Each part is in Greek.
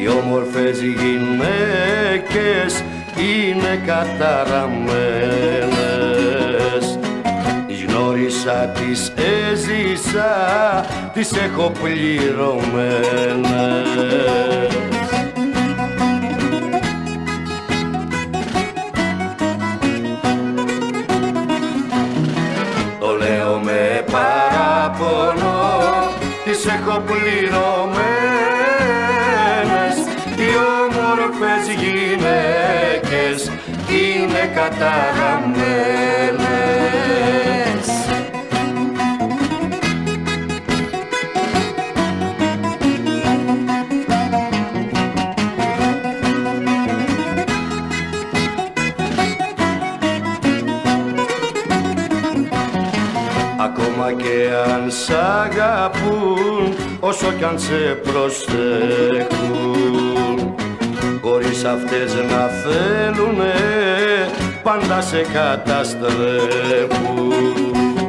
οι όμορφες γυναίκες είναι καταραμένες. Τις γνώρισα, τις έζησα, τις έχω πληρωμένες. Το λέω με παράπονο, τις έχω πληρωμένες. Οι όμορφες γυναίκες είναι καταραμένες. Ακόμα και αν σ' αγαπούν, όσο κι αν σε προσέχουν, χωρίς αυτές να θέλουνε, πάντα σε καταστρέφουν.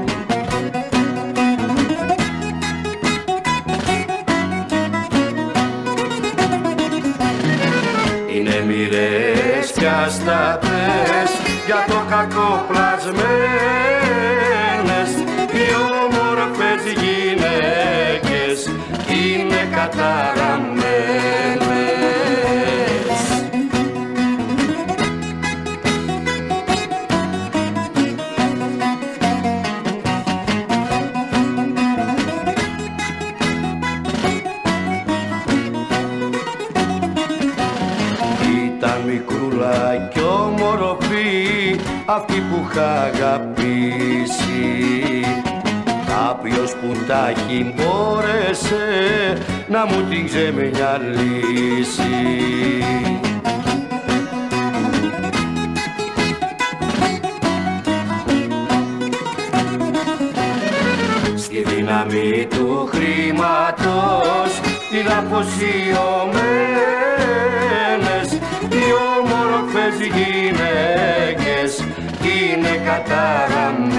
Είναι μοιραίες κι αστατές, για το κακό πλασμένες. Οι όμορφες γυναίκες είναι καταραμένες. Ήταν μικρούλα κι όμορφη αυτή που είχα αγαπήσει. Κάποιος που τα έχει μπόρεσε να μου την ξεμυαλίσει. Στη δύναμη του χρήματος την αφοσιωμένες, οι όμορφες γυναίκες είναι καταραμένες.